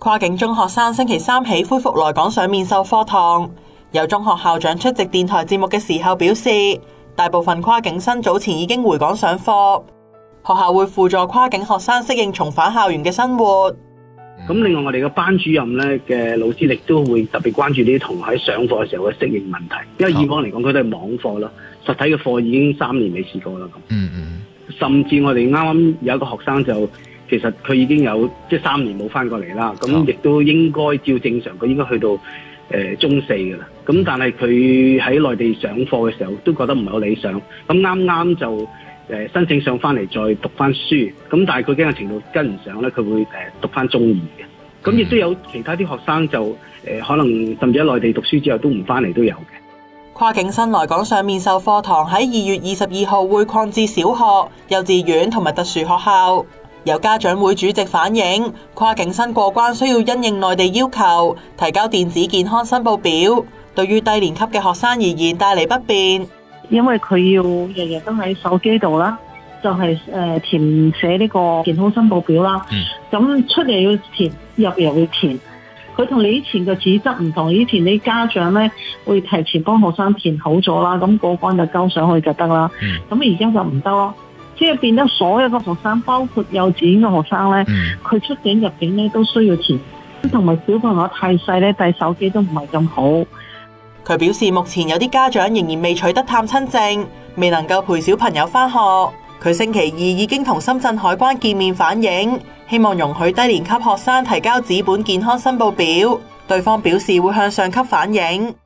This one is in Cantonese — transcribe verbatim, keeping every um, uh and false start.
跨境中學生星期三起恢復來港上面授課堂，有中學校長出席電台節目嘅時候表示，大部分跨境生早前已經回港上課，學校會輔助跨境學生適應重返校園嘅生活。 咁另外我哋嘅班主任咧嘅老師亦都會特別關注呢啲同學喺上課嘅時候嘅適應問題，因為以往嚟講佢都係網課啦，實體嘅課已經三年未試過啦咁。 嗯嗯。 甚至我哋啱啱有一個學生就其實佢已經有即係三年冇翻過嚟啦，咁亦都應該照正常佢應該去到誒、呃、中四㗎啦。咁但係佢喺內地上課嘅時候都覺得唔係好理想，咁啱啱就誒、呃、申請上翻嚟再讀翻書，咁但係佢驚嘅程度跟唔上咧，佢會誒讀翻中二嘅。咁亦都有其他啲學生就誒、呃、可能甚至喺內地讀書之後都唔翻嚟都有嘅。 跨境生來港上面授課堂喺二月二十二號會擴至小學、幼稚園同埋特殊學校。有家長會主席反映，跨境生過關需要因應內地要求，提交電子健康申報表，對於低年級嘅學生而言帶嚟不便。 因為佢要日日都喺手機度啦，就係誒填寫呢個健康申報表啦。咁、嗯、出嚟要填，入又要填。佢同你以前嘅紙質唔同，以前啲家長咧會提前幫學生填好咗啦，咁過關就交上去就得啦。咁而家就唔得咯，即係變咗所有嘅學生，包括幼稚園嘅學生咧，佢、嗯、出境入境咧都需要填，同埋小朋友太細咧帶手機都唔係咁好。 佢表示目前有啲家長仍然未取得探親證，未能夠陪小朋友返學。佢星期二已經同深圳海關見面反映，希望容許低年級學生提交紙本健康申報表，對方表示會向上級反映。